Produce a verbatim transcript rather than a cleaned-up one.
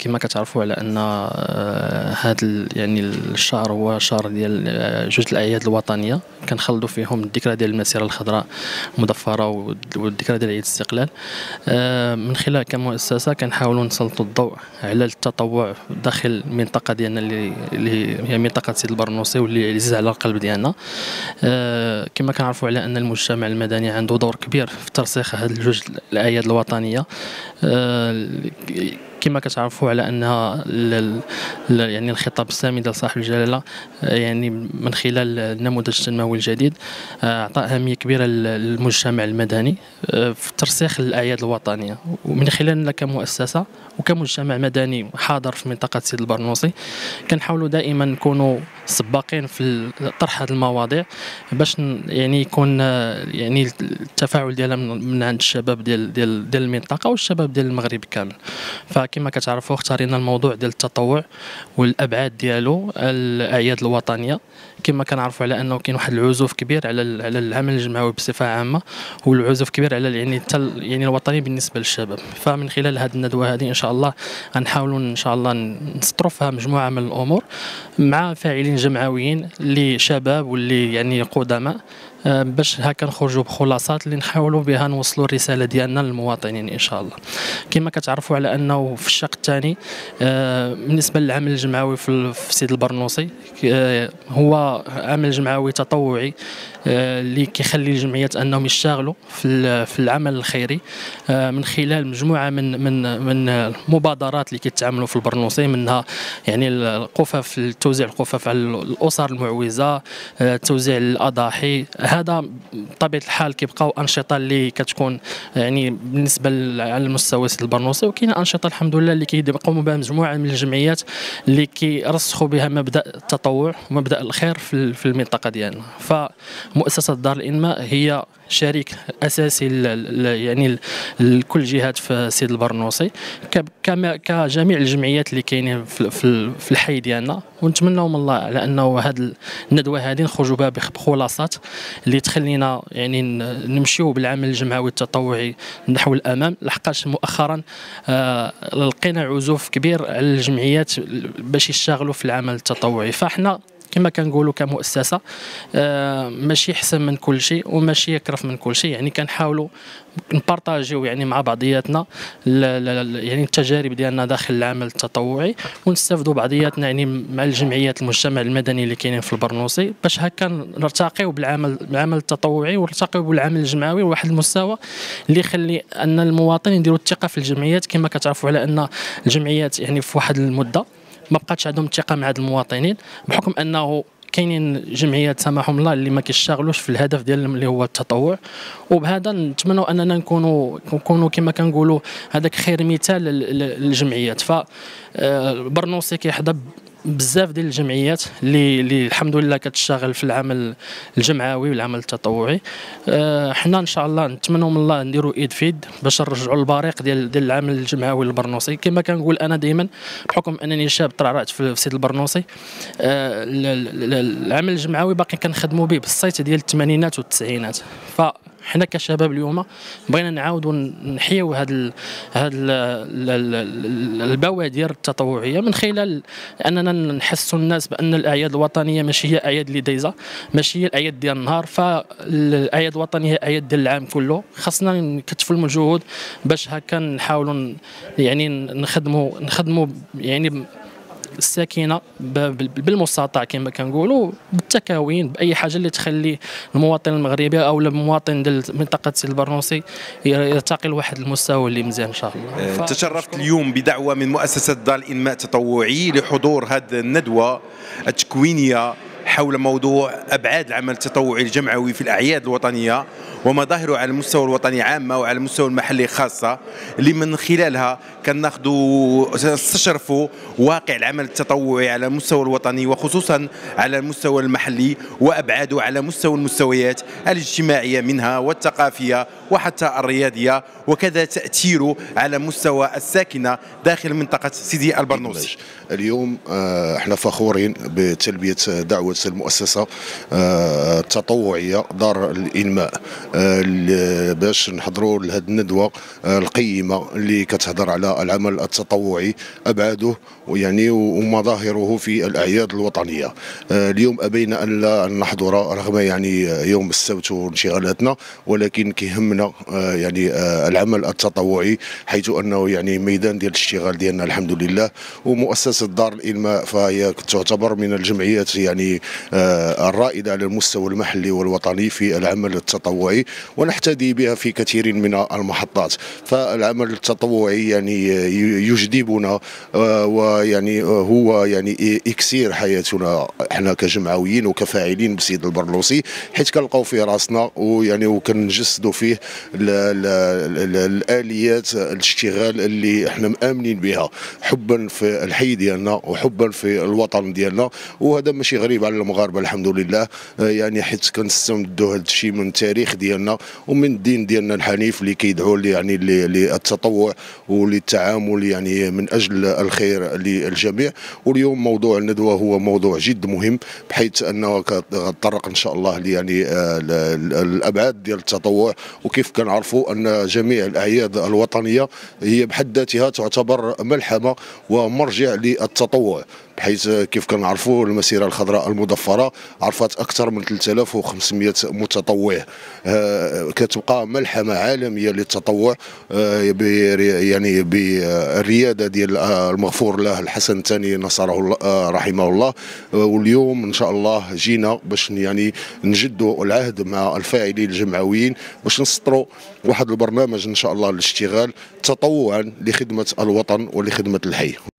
كما كتعرفوا على ان هذا يعني الشهر هو شهر ديال جوج الاعياد الوطنيه كنخلدوا فيهم الذكرى ديال المسيره الخضراء المظفره والذكرى ديال عيد الاستقلال. من خلال كمؤسسه كنحاولوا نسلطوا الضوء على التطوع داخل المنطقه ديالنا اللي هي منطقه سيد البرنوسي واللي عزيزه على القلب ديالنا. كما كنعرفوا على ان المجتمع المدني عنده دور كبير في ترسيخ هذه الجوج الاعياد الوطنيه. كما كتعرفوا على انها يعني الخطاب السامي ديال صاحب الجلاله يعني من خلال النموذج التنموي الجديد اعطى اهميه كبيره للمجتمع المدني في ترسيخ الاعياد الوطنيه، ومن خلالنا كمؤسسه وكمجتمع مدني حاضر في منطقه سيد البرنوسي كنحاولوا دائما نكونوا سباقين في طرح هذه المواضيع باش يعني يكون يعني التفاعل ديالها من عند الشباب ديال ديال ديال المنطقه والشباب ديال المغرب كامل. فكما كتعرفوا اختارينا الموضوع ديال التطوع والابعاد ديالو الاعياد الوطنيه. كما كنعرفوا على انه كاين واحد العزوف كبير على على العمل الجمعوي بصفه عامه، والعزوف كبير على يعني يعني الوطني بالنسبه للشباب. فمن خلال هذه الندوه هذه ان شاء الله غنحاولوا ان شاء الله نسطروا فيها مجموعه من الامور مع فاعلين جمعويين اللي شباب واللي يعني قدماء، باش هكا نخرجوا بخلاصات اللي نحاولوا بها نوصلوا الرساله ديالنا للمواطنين ان شاء الله. كما كتعرفوا على انه في الشق الثاني بالنسبه للعمل الجمعوي في سيد البرنوسي هو عمل جمعوي تطوعي اللي كيخلي الجمعيات انهم يشتغلوا في في العمل الخيري من خلال مجموعه من من من المبادرات اللي كيتعاملوا في البرنوسي، منها يعني القفف، توزيع القفف على الاسر المعوزه، توزيع الاضاحي. هذا بطبيعه الحال كيبقاو انشطه اللي كتكون يعني بالنسبه على المستوى سيد البرنوسي، وكاين انشطه الحمد لله اللي كيقوموا بها مجموعه من الجمعيات اللي كيرسخوا بها مبدا التطوع ومبدا الخير في المنطقه ديالنا. فمؤسسه دار الانماء هي شريك اساسي يعني لكل جهات في سيد البرنوسي كما كجميع الجمعيات اللي كاينين في في الحي ديالنا، ونتمنوا من الله على انه هذه الندوه هذه نخرجوا بها بخلاصات اللي تخلينا يعني نمشيو بالعمل الجمعوي التطوعي نحو الامام، لحقاش مؤخرا آه لقينا عزوف كبير على الجمعيات باش يشتغلوا في العمل التطوعي. فاحنا كما كنقولوا كمؤسسه آه ماشي احسن من كل شيء وماشي اكرف من كل شيء، يعني كنحاولوا نبارطاجيو يعني مع بعضياتنا يعني التجارب ديالنا داخل العمل التطوعي، ونستافدوا بعضياتنا يعني مع الجمعيات المجتمع المدني اللي كاينين في البرنوسي باش هكا نرتقيو بالعمل بالعمل التطوعي ونرتقيو بالعمل الجمعوي لواحد المستوى اللي يخلي ان المواطنين يديروا الثقه في الجمعيات. كما كتعرفوا على ان الجمعيات يعني في واحد المده ما بقاتش عندهم الثقه مع هاد المواطنين بحكم انه كاينين جمعيات سامحهم الله اللي ما كيشتغلوش في الهدف ديالهم اللي هو التطوع. وبهذا نتمنوا اننا نكونوا نكونوا كما كنقولوا هذاك خير مثال للجمعيات. فالبرنوسي كيحظى بزاف ديال الجمعيات اللي اللي الحمد لله كتشتغل في العمل الجمعوي والعمل التطوعي. أه حنا ان شاء الله نتمنوا من الله نديروا ايد في يد باش نرجعوا البريق ديال ديال العمل الجمعوي للبرنوسي. كما كنقول انا دائما بحكم انني شاب ترعرعت في سيد البرنوسي، أه العمل الجمعوي باقي كنخدموا به بالصيت ديال الثمانينات والتسعينات. ف حنا كشباب اليوم بغينا نعاودوا نحيوا هاد هاد البوادر التطوعيه من خلال اننا نحسوا الناس بان الاعياد الوطنيه ماشي هي اعياد اللي دايزه، ماشي هي الاعياد ديال النهار. فالاعياد الوطنيه هي اعياد ديال العام كله، خاصنا نكثفوا المجهود باش هكا نحاولوا يعني نخدموا نخدموا يعني الساكنه بالمستطاع كما كنقولوا بالتكاوين باي حاجه اللي تخلي المواطن المغربي او المواطن ديال منطقه سيد البرنوسي يرتقي لواحد المستوى اللي مزيان ان شاء الله. تشرفت اليوم بدعوه من مؤسسه دار الانماء التطوعي لحضور هذه الندوه التكوينيه حول موضوع ابعاد العمل التطوعي الجمعوي في الاعياد الوطنيه ومظاهره على المستوى الوطني عامه وعلى المستوى المحلي خاصه، اللي من خلالها كناخذوا نستشرفوا واقع العمل التطوعي على المستوى الوطني وخصوصا على المستوى المحلي وابعاده على مستوى المستويات الاجتماعيه منها والثقافيه وحتى الرياضيه، وكذا تاثيره على مستوى الساكنه داخل منطقه سيدي البرنوسي. اليوم احنا فخورين بتلبيه دعوه دعوت المؤسسه التطوعيه دار الانماء باش نحضروا لهذه الندوه القيمه اللي كتهضر على العمل التطوعي، ابعاده ويعني ومظاهره في الاعياد الوطنيه. اليوم ابينا ان لا نحضر رغم يعني يوم السبت وانشغالاتنا، ولكن كيهمنا يعني العمل التطوعي، حيث انه يعني ميدان ديال الاشتغال ديالنا الحمد لله. ومؤسسه دار الانماء فهي تعتبر من الجمعيات يعني الرائده على المستوى المحلي والوطني في العمل التطوعي، ونحتذي بها في كثير من المحطات. فالعمل التطوعي يعني يجذبنا، ويعني هو يعني اكسير حياتنا احنا كجمعويين وكفاعلين بسيد البرلوسي، حيث كنلقاو فيه راسنا ويعني وكنجسدوا فيه الاليات الاشتغال اللي احنا مآمنين بها، حبا في الحي ديالنا وحبا في الوطن ديالنا. وهذا ماشي غريب على المغاربه الحمد لله، يعني حيت كنستمدوا هذا الشيء من التاريخ ديالنا ومن الدين ديالنا الحنيف اللي كيدعو يعني للتطوع وللتعامل يعني من اجل الخير للجميع. واليوم موضوع الندوه هو موضوع جد مهم، بحيث انه كتطرق ان شاء الله يعني الابعاد ديال التطوع. وكيف كنعرفوا ان جميع الاعياد الوطنيه هي بحد ذاتها تعتبر ملحمه ومرجع للتطوع، بحيث كيف كنعرفوا المسيره الخضراء المضفره عرفت اكثر من ثلاثة آلاف وخمسمائة متطوع، كتبقى ملحمه عالميه للتطوع يعني بالرياده ديال المغفور له الحسن الثاني نصره الله رحمه الله. واليوم ان شاء الله جينا باش يعني نجدوا العهد مع الفاعلين الجمعويين باش نسطروا واحد البرنامج ان شاء الله للاشتغال تطوعا لخدمه الوطن ولخدمه الحي.